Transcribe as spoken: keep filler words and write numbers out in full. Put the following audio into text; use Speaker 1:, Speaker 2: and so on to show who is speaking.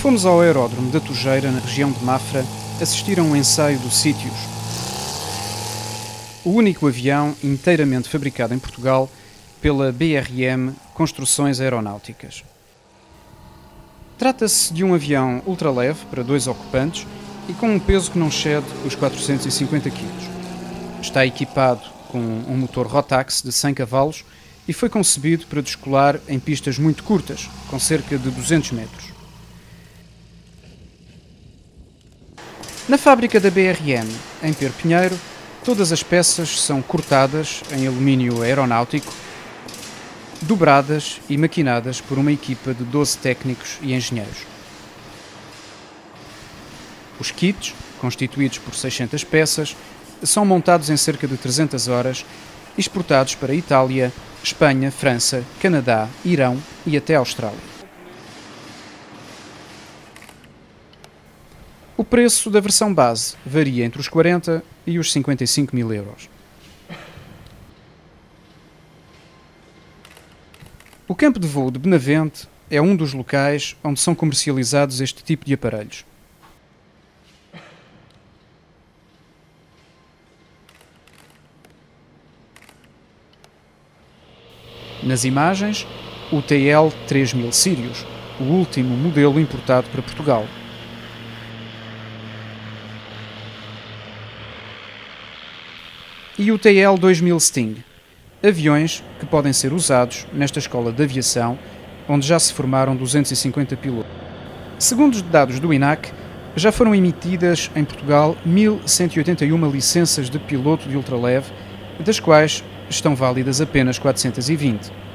Speaker 1: Fomos ao aeródromo da Tujeira, na região de Mafra, assistir a um ensaio do Sítios, o único avião inteiramente fabricado em Portugal pela B R M Construções Aeronáuticas. Trata-se de um avião ultraleve para dois ocupantes e com um peso que não excede os quatrocentos e cinquenta quilos. Está equipado com um motor Rotax de cem cavalos e foi concebido para descolar em pistas muito curtas, com cerca de duzentos metros. Na fábrica da B R M, em Perpinheiro, todas as peças são cortadas em alumínio aeronáutico, dobradas e maquinadas por uma equipa de doze técnicos e engenheiros. Os kits, constituídos por seiscentas peças, são montados em cerca de trezentas horas e exportados para Itália, Espanha, França, Canadá, Irão e até Austrália. O preço da versão base varia entre os quarenta e os cinquenta e cinco mil euros. O campo de voo de Benavente é um dos locais onde são comercializados este tipo de aparelhos. Nas imagens, o T L três mil Sirius, o último modelo importado para Portugal. E o T L dois mil Sting, aviões que podem ser usados nesta escola de aviação, onde já se formaram duzentos e cinquenta pilotos. Segundo os dados do I N A C, já foram emitidas em Portugal mil cento e oitenta e uma licenças de piloto de ultraleve, das quais estão válidas apenas quatrocentas e vinte.